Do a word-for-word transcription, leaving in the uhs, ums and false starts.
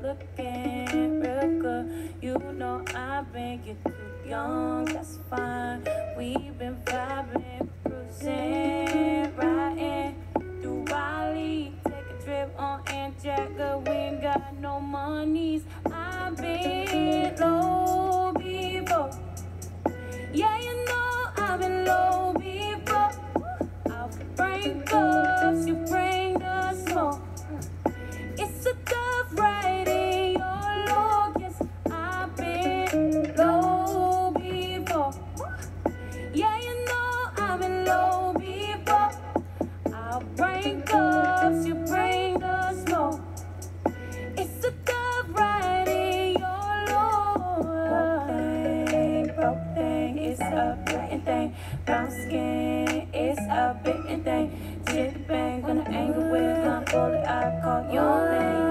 cooking real good. You know I've been getting too young, that's fine. We've been vibing, cruising, riding through Raleigh. Take a trip on Aunt Jagger, we ain't got no monies. I've been low before. Yeah, you know I've been low before. I'll bring ups, you bring the smoke. It's a tough ride in your low. Yes, I've been low before. Yeah, you know I've been low before. I'll bring ups, you bring the smoke. It's a tough ride in your low. Broke thing, broke thing, it's a blatant thing. Brown skin, it's a bitten thing. Shit bang, gonna anger with my bullet. I call your name.